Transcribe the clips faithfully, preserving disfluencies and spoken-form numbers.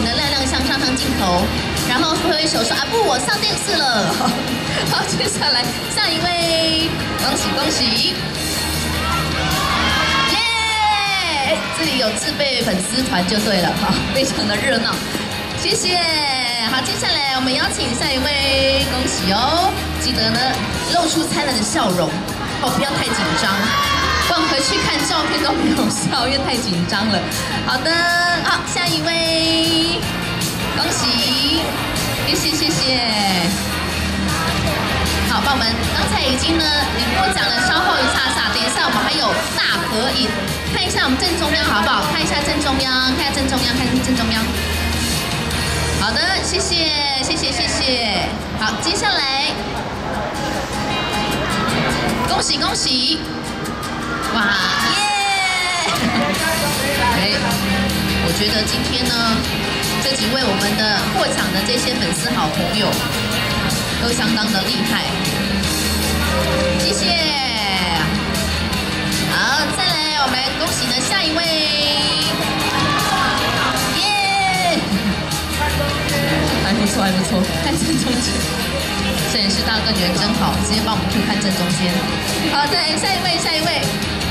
呢亮亮相上上镜头，然后挥挥手说啊不，我上电视了。好，接下来下一位，恭喜恭喜！耶！这里有自备粉丝团就对了，哈，非常的热闹，谢谢。好，接下来我们邀请下一位，恭喜哦！记得呢露出灿烂的笑容，哦，不要太紧张。 不然回去看照片都没有笑，因为太紧张了。好的，好，下一位，恭喜，谢谢谢谢。好，帮我们刚才已经呢领过奖了，稍后一下下，等一下我们还有大合影，看一下我们正中央好不好？看一下正中央，看一下正中央，看一下正中央。好的，谢谢谢谢谢谢。好，接下来，恭喜恭喜。 哇耶！哎，我觉得今天呢，这几位我们的获奖的这些粉丝好朋友，都相当的厉害，谢谢。好，再来，我们来恭喜呢下一位，耶！还不错，还不错，看正中间。 摄影师大哥，你人真好，直接帮我们 Q 看正中间。好，再来下一位，下一位。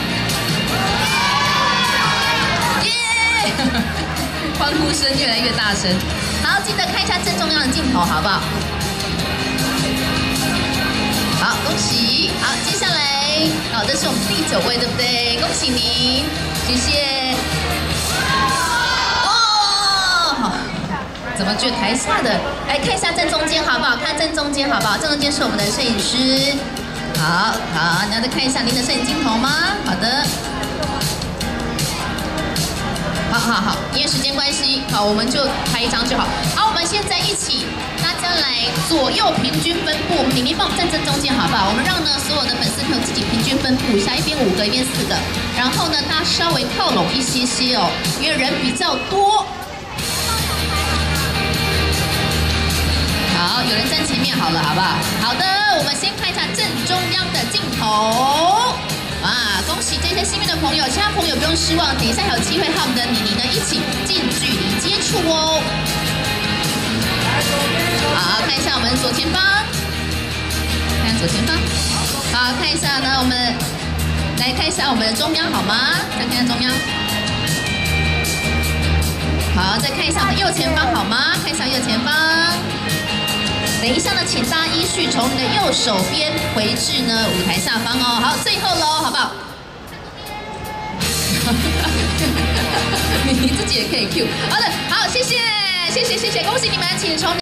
耶！欢呼声越来越大声。好，记得看一下正中央的镜头，好不好？好，恭喜。好，接下来，好，这是我们第九位，对不对？恭喜您，谢谢。哦，好。 怎么觉得台下的来看一下正中间好不好？看正中间好不好？正中间是我们的摄影师。好好，你要再看一下您的摄影镜头吗？好的。好好好，因为时间关系，好，我们就拍一张就好。好，我们现在一起，大家来左右平均分布。我们李明帮我们站正中间好不好？我们让呢所有的粉丝朋友自己平均分布一下，一边五个，一边四个。然后呢，大家稍微靠拢一些些哦，因为人比较多。 好，有人站前面好了，好不好？好的，我们先看一下正中央的镜头。啊，恭喜这些幸运的朋友，其他朋友不用失望，等一下还有机会和我们的妮妮呢一起近距离接触哦。好，看一下我们左前方，看左前方。好，看一下呢，我们来看一下我们的中央好吗？再看一下中央。好，再看一下我们右前方好吗？看一下右前方。 等一下呢，请大家依序从你的右手边回至呢舞台下方哦。好，最后喽，好不好？你你自己也可以 Q。好的，好，谢谢，谢谢，谢谢，恭喜你们，请从。